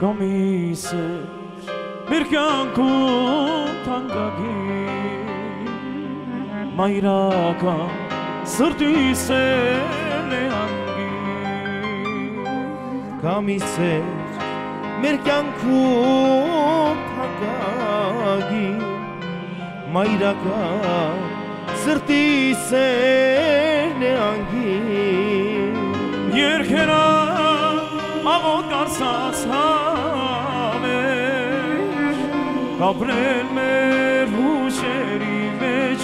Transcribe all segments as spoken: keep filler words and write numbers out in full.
Գամիս է մեր կյանքում թանկագին մայրական սրտիս է նեանգին Գամիս է մեր կյանքում թանկագին մայրական սրտիս է նեանգին Երկերա աղոտ կարծած հավեր Կապրել մեր հուշերի մեջ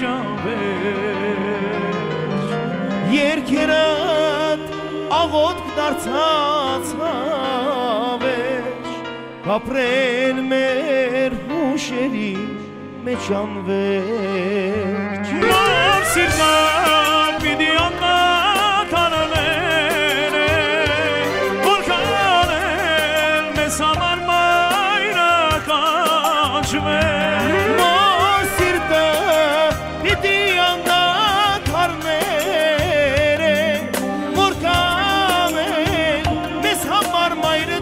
անվեր Երկերատ աղոտ դարձած հավեր Կապրել մեր հուշերի մեջ անվեր Նոր սիրտան պիտի աննատ անաներ Որ կանել մեզ համար մայրական շվեր Նոր սիրտը պիտի աննատ արներ Որ կանել մեզ համար մայրը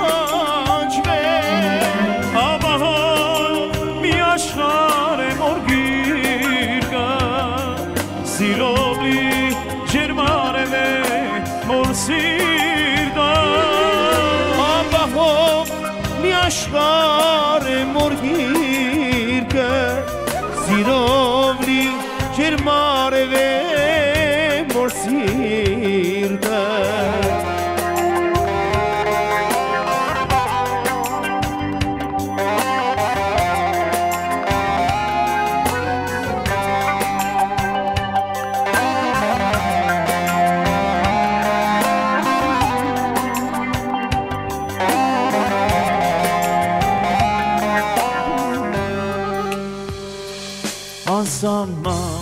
տանջվեր Ապահով մի աշխարհ է մոր գիրկը Սիրով լի ջերմարև է մոր սիրտը Ապահով մի աշխարհ է մոր գիրկը Սիրով լի ջերմարև է մոր սիրտը Անսանման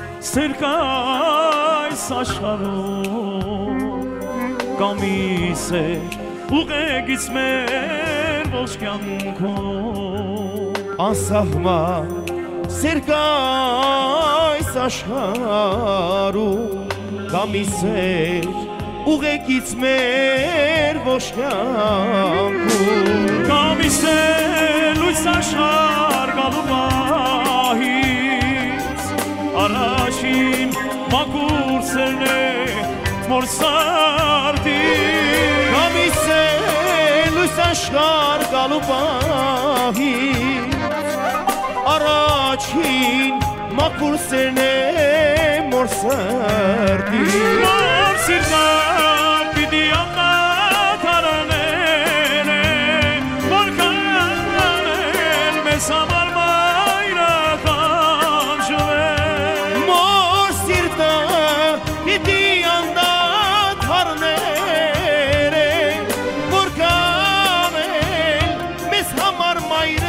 սերկայս աշխարհում Կամիս է ուղեկից մեր ողջ կյանքում Անսահման սերկայս աշխարհում Կամիս էր ուղեկից մեր ողջ կյանքում Կամիս է լույս աշխարհ գալու պահից Առաջին մաքուր սերն է մոր սարդի Կամիս է լույս աշխարհ գալու պահից Առաջին մաքուր սերն է մոր սրտի Նոր սիրտան պիտի աննատ արաներ Որ կանել մեզ համար մայրական շվեր Մոր սիրտը պիտի աննատ արներ Որ կանել մեզ համար մայրը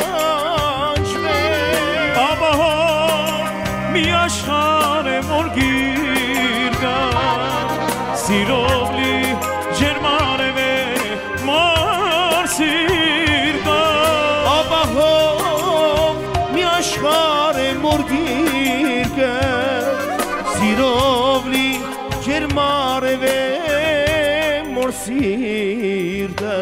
տանջվեր Ապահով մի աշխարհ է մոր գիրկը Սիրով լի ջերմարև է մոր սիրտը Ապահով մի աշխարհ է մոր գիրկը Սիրով լի ջերմարև է մոր սիրտը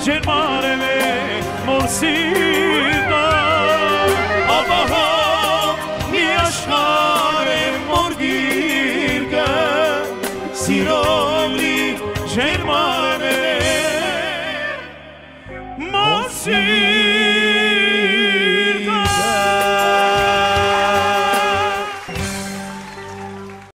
جرماره مرسیدا آبها می اشخار مرگیرگه سیرولی جرماره مرسیدا